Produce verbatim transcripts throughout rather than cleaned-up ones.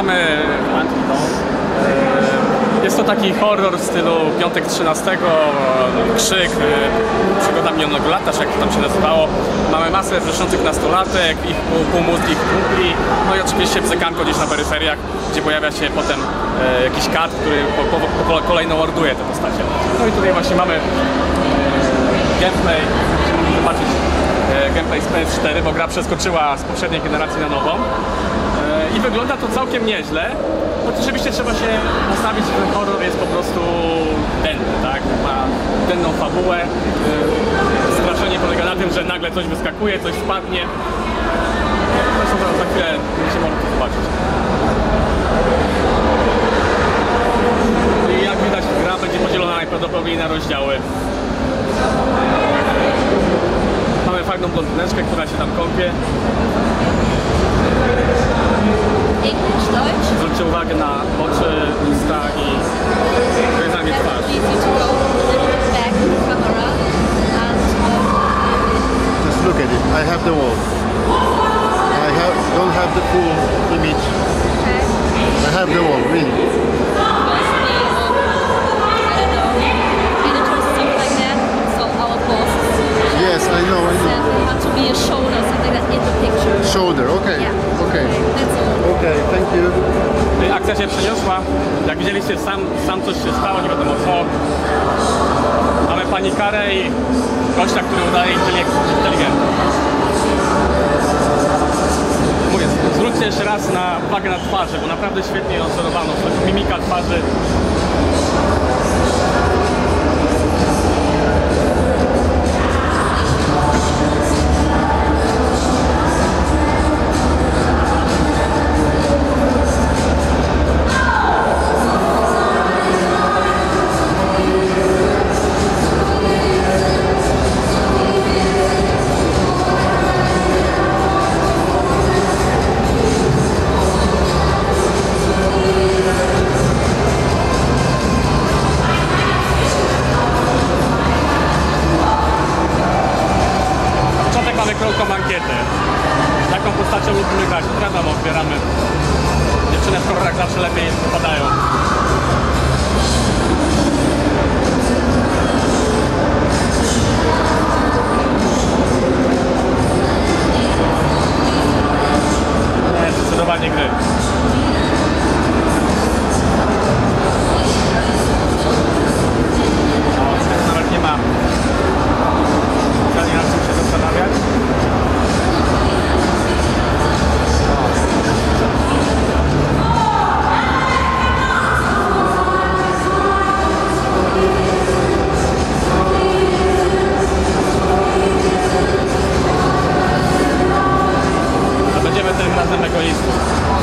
gramy w Until Dawn. Jest to taki horror w stylu Piątek trzynastego, Krzyk, Przygoda minionego lata, czy jak to tam się nazywało. Mamy masę wrzeszczących nastolatek, ich półmózg, ich kumpli, no i oczywiście bzekanko gdzieś na peryferiach, gdzie pojawia się potem e, jakiś kat, który po, po, po kolejno morduje te postacie. No i tutaj właśnie mamy e, gameplay, musimy zobaczyć e, gameplay z P S cztery, bo gra przeskoczyła z poprzedniej generacji na nową. I wygląda to całkiem nieźle. No to rzeczywiście trzeba się nastawić, że ten horror jest po prostu denny, tak? Ma denną fabułę. Straszenie polega na tym, że nagle coś wyskakuje, coś spadnie. Zresztą za chwilę będziecie mogli to zobaczyć. I jak widać, gra będzie podzielona najprawdopodobniej na rozdziały. Mamy fajną blondyneczkę, która się tam kąpie. English, Deutsch. Zwróćcie uwagę na oczy, usta i wyznanie twarzy. Just look at it. I have the wall. I have don't have the full image. Okay. I have the wall, really. Because the, um, I don't know, editors, stuff like that. So our bosses. Yes, I know, I Said know. there had to be a shoulder, something like that in the picture. Shoulder, okay. Yeah. Okay. That's all. Okay, thank you. Akcja się przeniosła. Jak widzieliście, sam, sam coś się stało, nie wiadomo co. Mamy panikarę i gościa, który udaje inteligentny. Mówię, zwróćcie jeszcze raz na uwagę na twarzy, bo naprawdę świetnie ją odzorowano. Mimika twarzy. Krótką ankietę. Jaką postacią lubimy grać? No wiadomo, zbieramy. Dziewczyny w horrorach zawsze lepiej wypadają. Nie, zdecydowanie gry. No, nawet nie ma. Nie na czym się zastanawiać. A będziemy tym razem egoistą.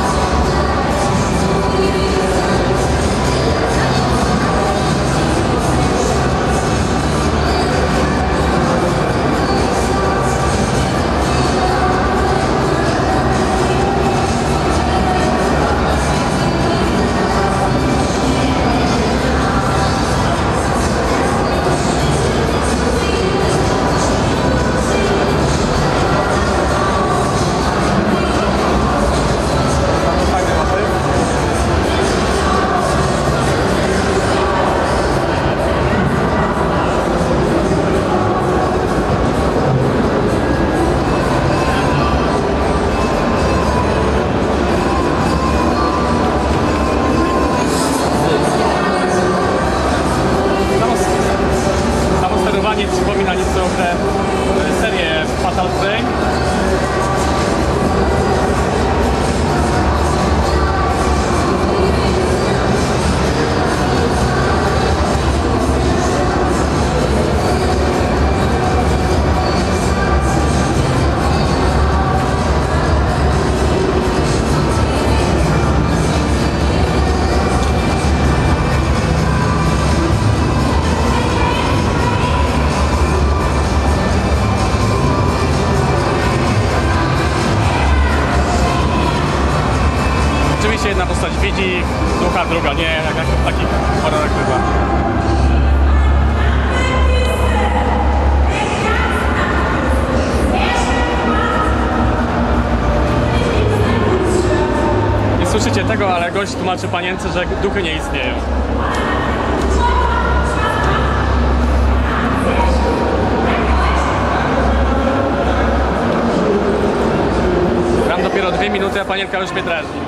Przypomina nieco tę serię Fatal Frame. Jedna postać widzi ducha, druga nie, jak w takich horrorach bywa. Nie słyszycie tego, ale gość tłumaczy panience, że duchy nie istnieją. Gram dopiero dwie minuty, a panienka już mnie drażni.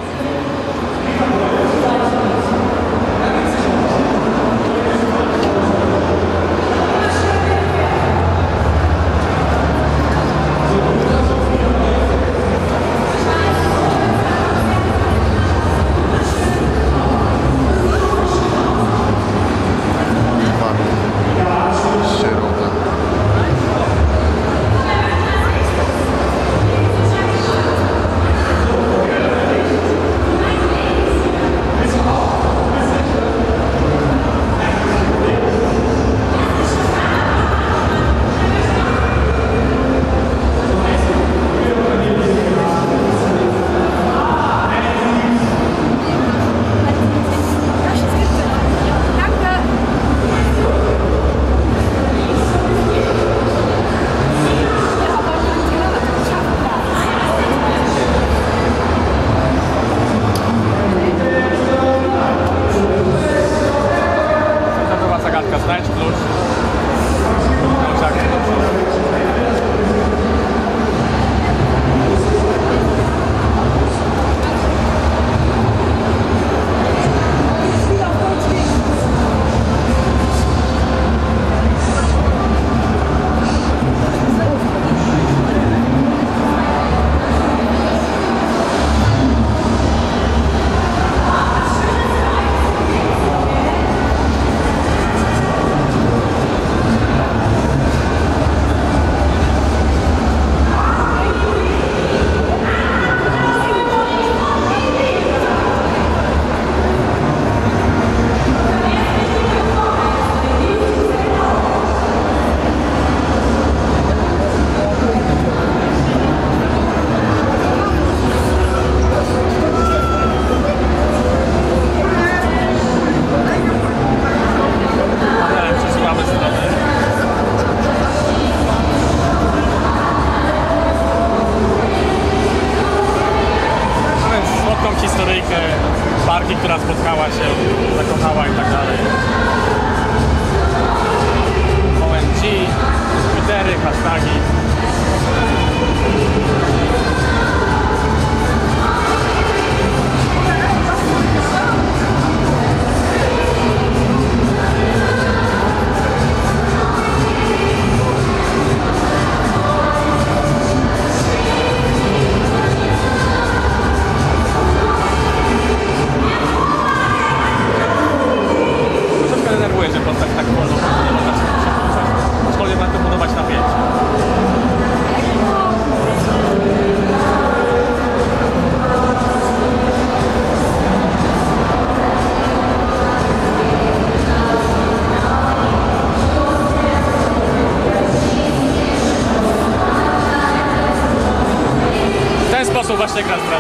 Sierota. Znajdź klucz. No tak. Historyjkę parki, która spotkała się, zakochała i tak dalej. O M G, Twittery, hashtagi. Denerwuje, że postać tak wolno nie można się przepuszczać. Aczkolwiek ma to budować napięcie. W ten sposób właśnie gra.